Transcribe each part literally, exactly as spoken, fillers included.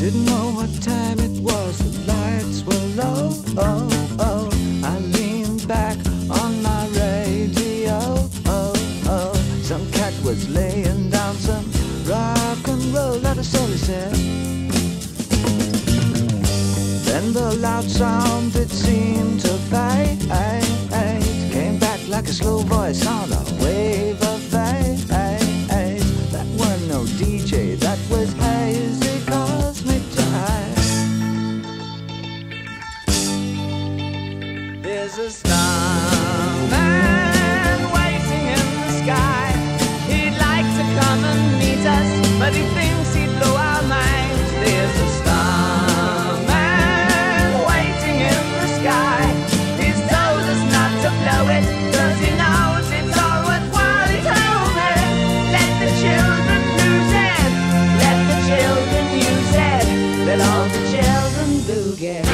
Didn't know what time it was, the lights were low. Oh, oh. I leaned back on my radio. Oh, oh. Some cat was laying down some rock and roll, let us all he said. Then the loud sound it seemed to fade, came back like a slow voice on a wave of fade. That weren't no D J, that was hazy cosmic jive. There's a starman waiting in the sky. He'd like to come and meet us, but he thinks he'd blow our minds. There's a starman waiting in the sky. He's told us not to blow it, 'cause he knows it's all worthwhile. He told me, let the children lose it, let the children use it, let all the children do get.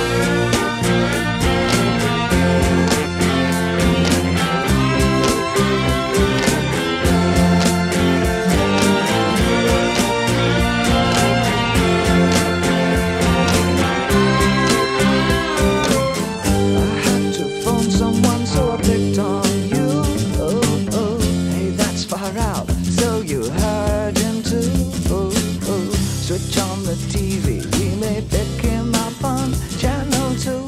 Switch on the T V, we may pick him up on channel two.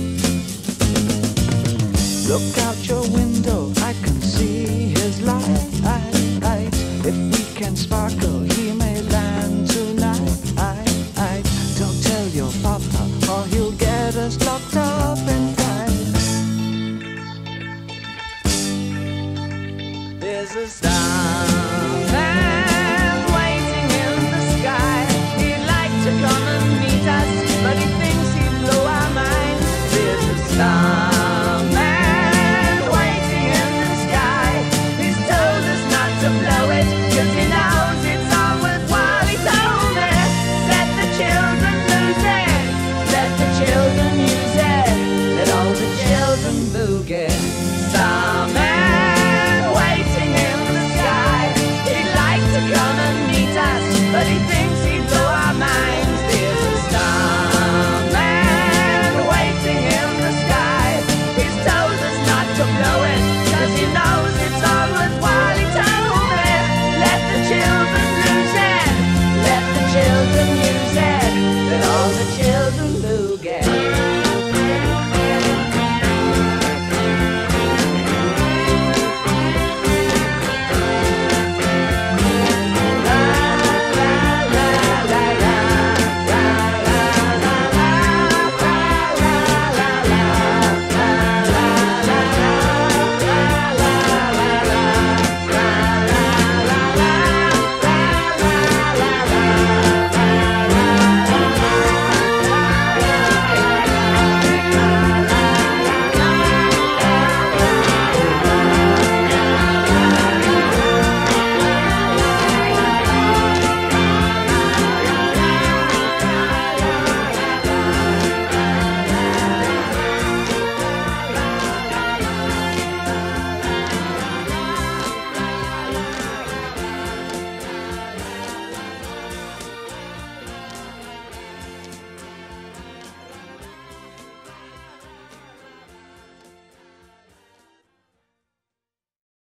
Look out your window, I can see his light. If we can sparkle, he may land tonight. Don't tell your papa, or he'll get us locked up and tight. There's a star